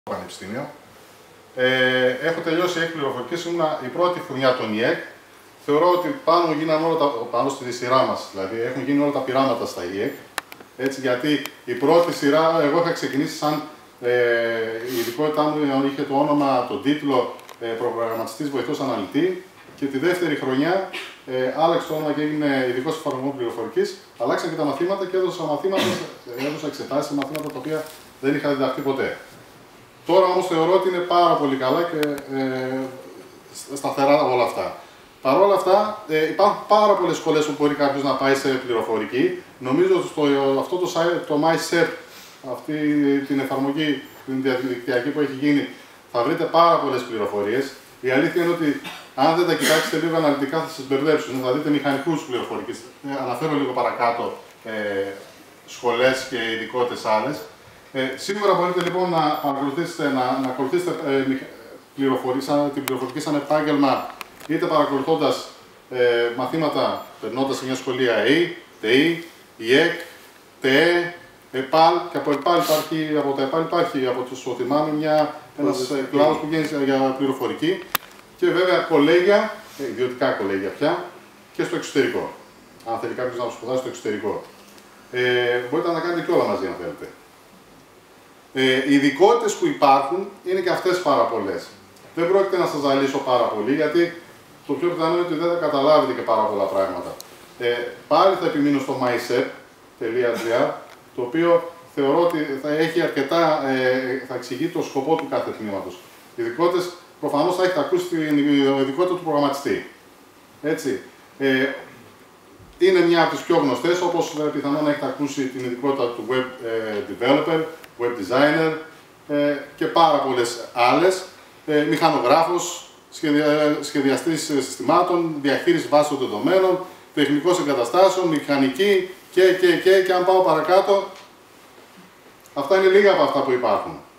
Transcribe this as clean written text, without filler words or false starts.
πανεπιστήμιο. Έχω τελειώσει ΙΕΚ πληροφορικής, ήμουν η πρώτη χρονιά των ΙΕΚ. Θεωρώ ότι πάνω στη σειρά μας, δηλαδή έχουν γίνει όλα τα πειράματα στα ΙΕΚ. Έτσι, γιατί η πρώτη σειρά, εγώ είχα ξεκινήσει σαν η ειδικότητά μου είχε το όνομα, τον τίτλο προγραμματιστής βοηθός αναλυτή, και τη δεύτερη χρονιά άλλαξε το όνομα και έγινε ειδικός εφαρμογών πληροφορικής. Αλλάξαν και τα μαθήματα και έδωσα εξετάσεις σε μαθήματα τα οποία δεν είχα διδαχθεί ποτέ. Τώρα όμως θεωρώ ότι είναι πάρα πολύ καλά και σταθερά όλα αυτά. Παρ' όλα αυτά, υπάρχουν πάρα πολλές σχολές που μπορεί κάποιος να πάει σε πληροφορική. Νομίζω ότι αυτό το site, το MyCERT, αυτή την εφαρμογή την διαδικτυακή που έχει γίνει, θα βρείτε πάρα πολλές πληροφορίες. Η αλήθεια είναι ότι αν δεν τα κοιτάξετε λίγο αναλυτικά θα σας μπερδέψουν. Θα δείτε μηχανικούς πληροφορικής. Αναφέρω λίγο παρακάτω σχολές και ειδικότητες άλλες. Σίγουρα μπορείτε λοιπόν να ακολουθήσετε την πληροφορική σαν επάγγελμα, είτε παρακολουθώντας μαθήματα, περνώντας σε μια σχολή ΑΕΗ, ΤΕΗ, ΙΕΚ, ΤΕΕ, ΕΠΑΛ, και από τα ΕΠΑΛ υπάρχει, από το θυμάμαι, ένας κλάδος που γίνει για πληροφορική, και βέβαια κολέγια, ιδιωτικά κολέγια πια, και στο εξωτερικό. Αν θέλει κάποιος να σπουδάσει στο εξωτερικό. Μπορείτε να τα κάνετε και όλα μαζί αν θέλετε. Οι ειδικότητες που υπάρχουν είναι και αυτές πάρα πολλές. Δεν πρόκειται να σας ζαλίσω πάρα πολύ, γιατί το πιο πιθανό είναι ότι δεν θα καταλάβετε και πάρα πολλά πράγματα. Πάλι θα επιμείνω στο mycep.gr, το οποίο θεωρώ ότι θα εξηγεί το σκοπό του κάθε τμήματος. Οι ειδικότητες, προφανώς θα έχετε ακούσει την ειδικότητα του προγραμματιστή. Έτσι. Είναι μια από τις πιο γνωστές, όπως πιθανόν να έχετε ακούσει την ειδικότητα του web developer, web designer και πάρα πολλές άλλες. Μηχανογράφος, σχεδιαστής συστημάτων, διαχείριση βάσης των δεδομένων, τεχνικός εγκαταστάσεων, μηχανική και αν πάω παρακάτω, αυτά είναι λίγα από αυτά που υπάρχουν.